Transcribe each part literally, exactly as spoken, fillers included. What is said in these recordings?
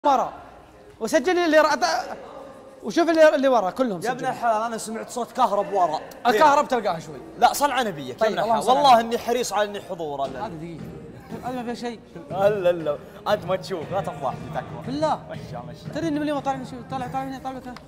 ورا وسجل لي اللي را... وشوف اللي اللي ورا كلهم يا ابن الحلال انا سمعت صوت كهرب ورا. الكهرب تلقاها شوي. لا صل على نبيك. طيب يا ابن الحلال والله اني حريص على اني حضور. هذا دقيقه هذا ما فيها شيء. لا لا انت ما تشوف لا تفضح تكبر بالله مشي مشي. تدري ان اليوم طالع شوف طالع طالع هنا طالع هنا.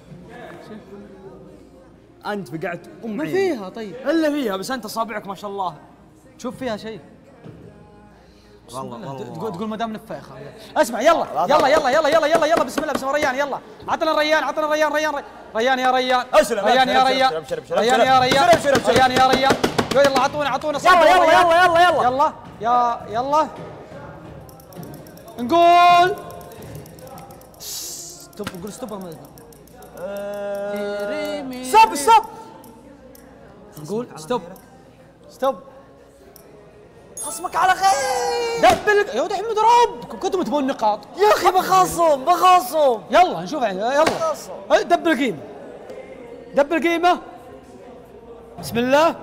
انت بقعت ام ما فيها. طيب الا فيها بس انت اصابعك ما شاء الله شوف فيها شيء. والله والله تقول تقول مدام نفاخه. اسمع يلا يلا يلا يلا يلا يلا يلا بسم الله بسم الله ريان يلا عطنا الريان عطنا الريان ريان ريان يا ريان ريان يا ريان ريان يا ريان ريان يا ريان يلا عطونا عطونا يلا يلا يلا يلا يلا يلا يا يلا نقول ستوب نقول ستوب ولا ما ستوب ستوب نقول ستوب ستوب خصمك على خير. دبل يا ولد احمد رب كنتم تبون نقاط يا اخي بخاصم بخاصم. يلا نشوف يلا دبل قيمه دبل قيمه بسم الله.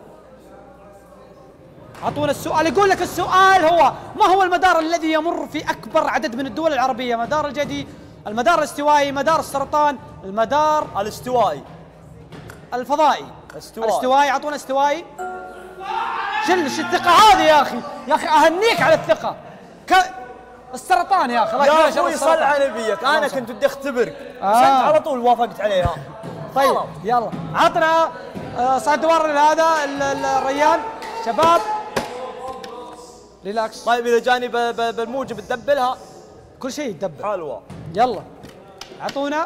اعطونا السؤال. يقول لك السؤال هو ما هو المدار الذي يمر في اكبر عدد من الدول العربيه؟ مدار الجدي، المدار الاستوائي، مدار السرطان، المدار الاستوائي الفضائي. استوائي الاستوائي. اعطونا استوائي. شل شو الثقة هذه يا أخي؟ يا أخي أهنيك على الثقة. ك... السرطان يا أخي. يا أخوي صل على نبيك. أنا كنت بدي أختبرك آه. بس أنت على طول وافقت عليها. طيب يلا عطنا آه صعد دوار هذا الريان شباب ريلاكس. طيب إذا جاني ب... ب... بالموجب تدبلها كل شيء يدبل. حلوة. يلا عطونا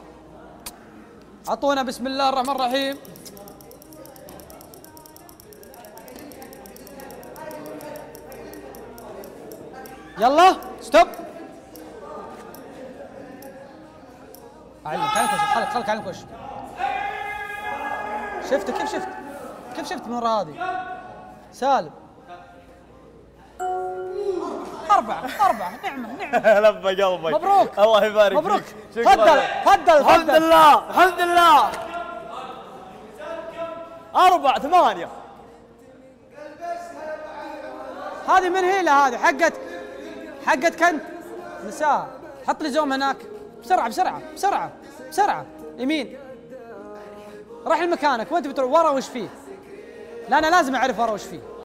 عطونا بسم الله الرحمن الرحيم. يلا ستوب. اعلم تعال خش خلك خلك علم خش. شفت كيف شفت كيف شفت من ورا هذه سالم. أربعة أربعة نعمة نعمة. لبى قلبك مبروك الله يبارك مبروك. فيك. تفضل تفضل الحمد لله الحمد لله. أربعة ثمانية. هذه من هيلة هذه حقت حقت كنت نساء. حط لي زوم هناك بسرعة بسرعة بسرعة بسرعة يمين. راح لمكانك وانت بتروح ورا وش فيه؟ لا انا لازم اعرف ورا وش فيه.